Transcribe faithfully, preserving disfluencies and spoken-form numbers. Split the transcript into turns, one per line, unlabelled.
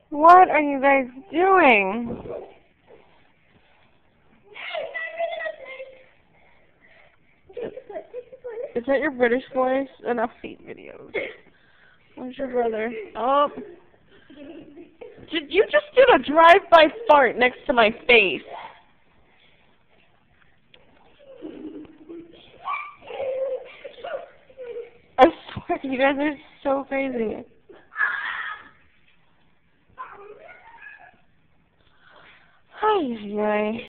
What are you guys doing? Is that your British voice? Enough feet videos. Where's your brother? Oh. Did you just did a drive-by fart next to my face? I swear, you guys are so crazy. Hi, hi.